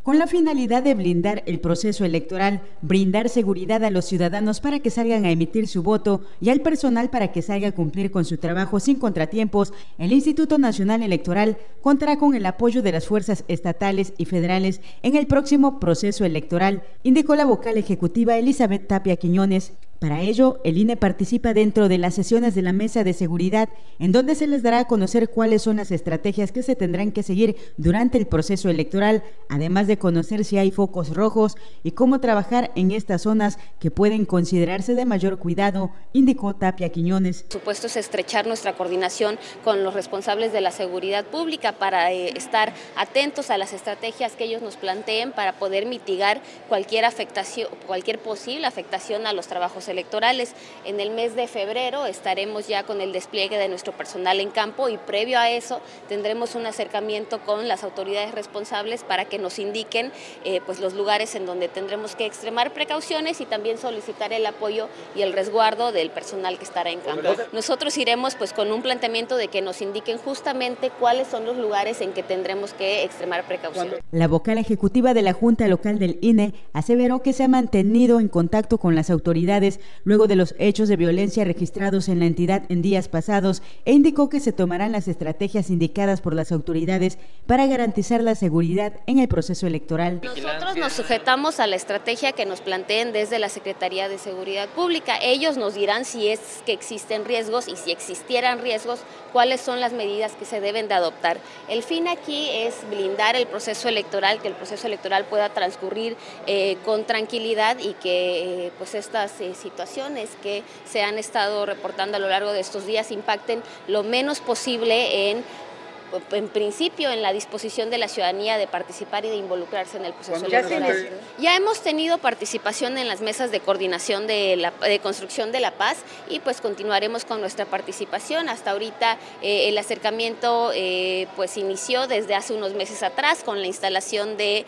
con la finalidad de blindar el proceso electoral, brindar seguridad a los ciudadanos para que salgan a emitir su voto y al personal para que salga a cumplir con su trabajo sin contratiempos. El Instituto Nacional Electoral contará con el apoyo de las fuerzas estatales y federales en el próximo proceso electoral, indicó la vocal ejecutiva Elizabeth Tapia Quiñones. Para ello, el INE participa dentro de las sesiones de la Mesa de Seguridad, en donde se les dará a conocer cuáles son las estrategias que se tendrán que seguir durante el proceso electoral, además de conocer si hay focos rojos y cómo trabajar en estas zonas que pueden considerarse de mayor cuidado, indicó Tapia Quiñones. Por supuesto, es estrechar nuestra coordinación con los responsables de la seguridad pública para estar atentos a las estrategias que ellos nos planteen para poder mitigar cualquier afectación, cualquier posible afectación a los trabajos electorales. En el mes de febrero estaremos ya con el despliegue de nuestro personal en campo y previo a eso tendremos un acercamiento con las autoridades responsables para que nos indiquen pues los lugares en donde tendremos que extremar precauciones y también solicitar el apoyo y el resguardo del personal que estará en campo. Nosotros iremos pues con un planteamiento de que nos indiquen justamente cuáles son los lugares en que tendremos que extremar precauciones. La vocal ejecutiva de la Junta Local del INE aseveró que se ha mantenido en contacto con las autoridades luego de los hechos de violencia registrados en la entidad en días pasados e indicó que se tomarán las estrategias indicadas por las autoridades para garantizar la seguridad en el proceso electoral. Nosotros nos sujetamos a la estrategia que nos planteen desde la Secretaría de Seguridad Pública. Ellos nos dirán si es que existen riesgos y si existieran riesgos, cuáles son las medidas que se deben de adoptar. El fin aquí es blindar el proceso electoral, que el proceso electoral pueda transcurrir con tranquilidad y que pues estas situaciones que se han estado reportando a lo largo de estos días impacten lo menos posible en principio en la disposición de la ciudadanía de participar y de involucrarse en el proceso electoral. Ya hemos tenido participación en las mesas de coordinación de construcción de la paz y pues continuaremos con nuestra participación. Hasta ahorita el acercamiento pues inició desde hace unos meses atrás con la instalación de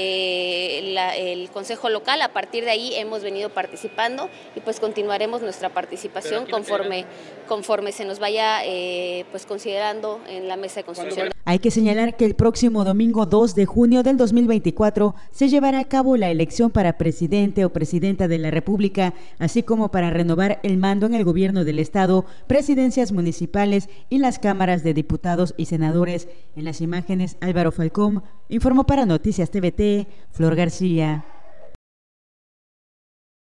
el Consejo Local. A partir de ahí hemos venido participando y pues continuaremos nuestra participación conforme se nos vaya pues considerando en la mesa de construcción. Hay que señalar que el próximo domingo 2 de junio del 2024 se llevará a cabo la elección para presidente o presidenta de la República, así como para renovar el mando en el gobierno del Estado, presidencias municipales y las cámaras de diputados y senadores. En las imágenes, Álvaro Falcón informó para Noticias TVT, Flor García.